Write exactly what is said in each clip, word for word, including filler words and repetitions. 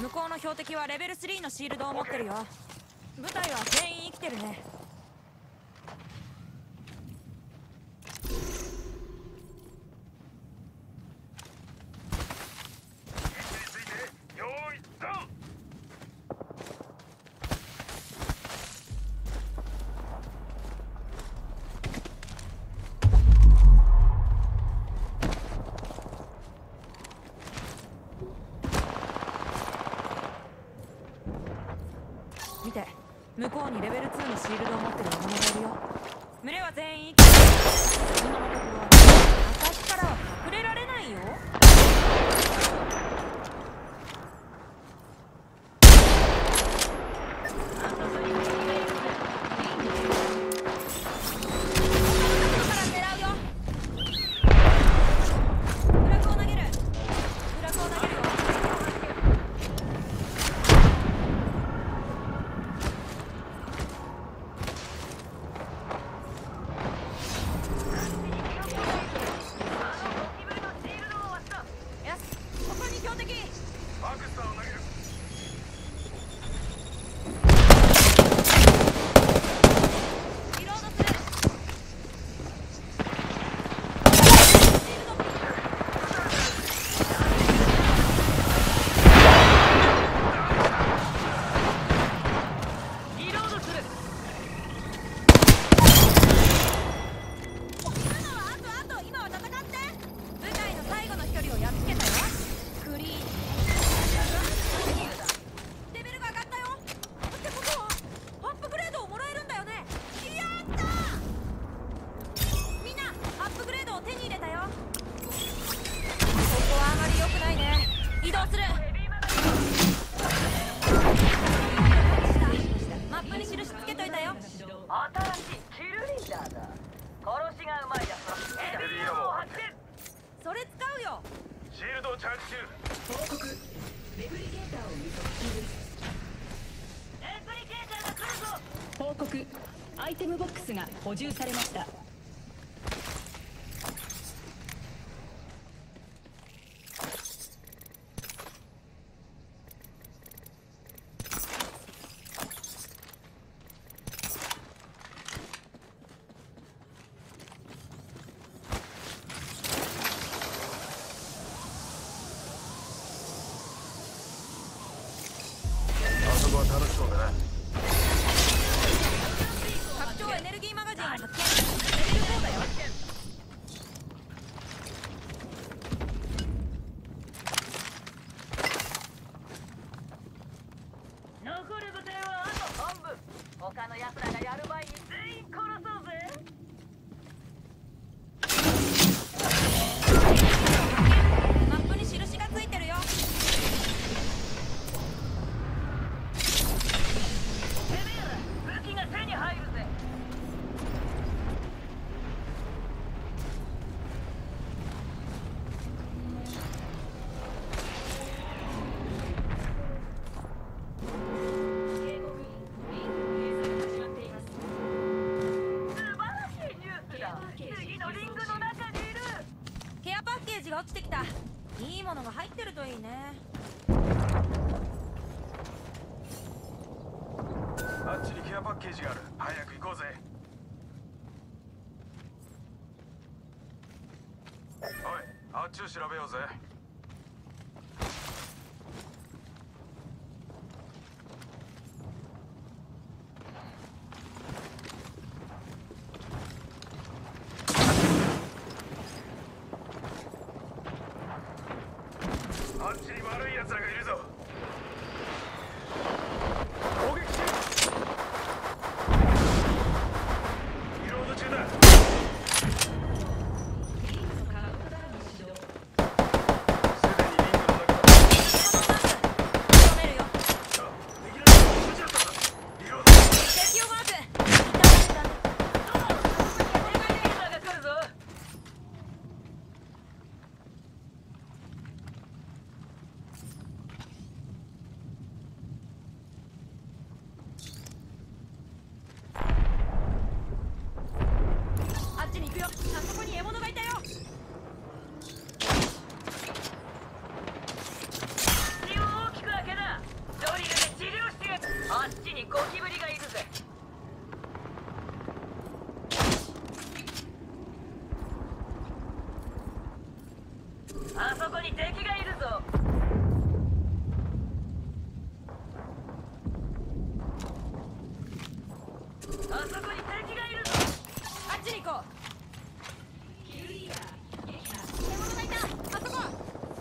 向こうの標的はレベルスリーのシールドを持ってるよ。部隊は全員生きてるね。見て、向こうにレベルツーのシールドを持ってる者がいるよ。群れは全員生きてる。今のところ私からは隠れられないよ。 報告、アイテムボックスが補充されました。 あそこは楽しそうだな。 拡張エネルギーマガジンを発見。レベルフォーだよ。 残る部隊はあと半分。他の奴らがやる前に全員殺そうぜ。 マップに印がついてるよ。 てめえら武器が手に入るぜ。 ケアパッケージが落ちてきた。いいものが入ってるといいね。 あっちにケアパッケージがある。早く行こうぜ。おい、あっちを調べようぜ。あっちに悪い奴らがいるぞ。攻撃しろ。リロード中だ。 あそこに敵がいるぞ。 あっちに行こう。獣がいた。あそこ。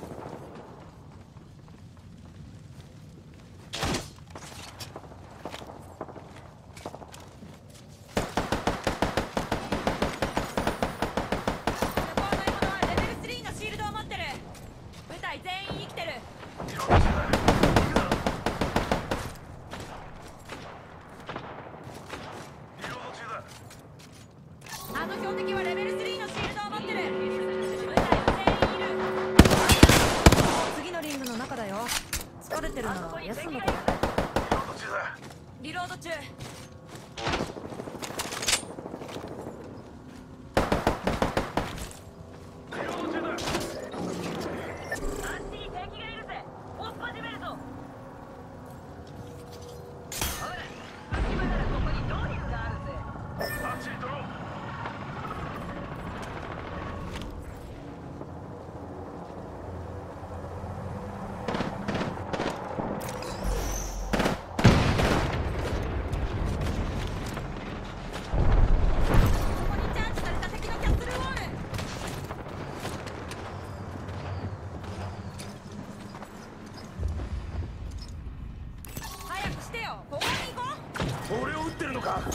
あの標的はレベルスリーのシールドを持ってる。部隊全員いる。次のリングの中だよ。疲れてるなら休むか。リロード中。 俺を撃ってるのか。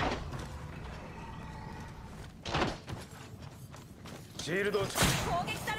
シールド攻撃だ。